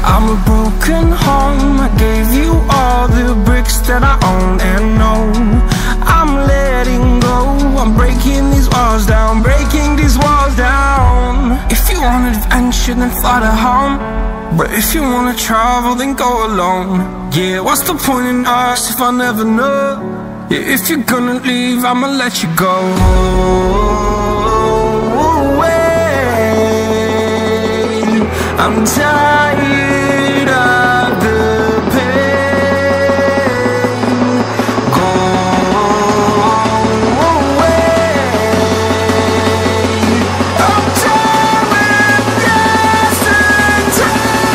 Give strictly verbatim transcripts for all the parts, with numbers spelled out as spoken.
I'm a broken home. I gave you all the bricks that I own and know. I'm letting go. I'm breaking these walls down, breaking these walls down. If you want adventure, then fly to home. But if you wanna travel, then go alone. Yeah, what's the point in us if I never know? Yeah, if you're gonna leave, I'ma let you go. I'm tired of the pain. Go away. I'm tired of yesterday.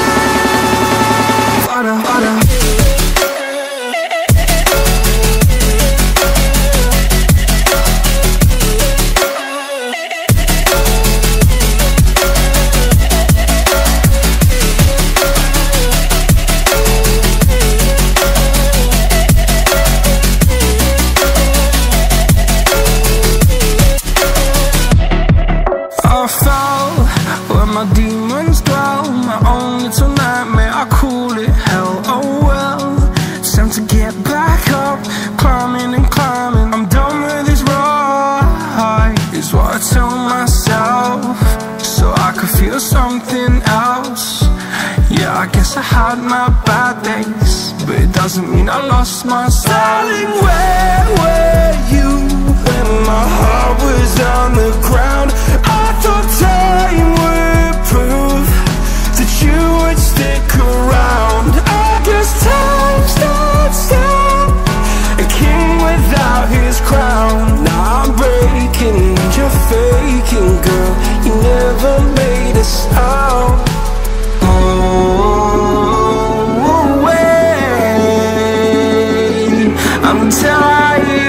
Harder, harder. My demons dwell, my own little nightmare, I call it hell, oh well. It's time to get back up, climbing and climbing. I'm done with this ride, is what I tell myself, so I could feel something else. Yeah, I guess I had my bad days, but it doesn't mean I lost my style. Darling, where were you when my heart was on the ground? I thought time would prove that you would stick around. I guess time stood still, a king without his crown. Now I'm breaking, you're faking, girl. You never made a sound. Oh, wait, I'm tired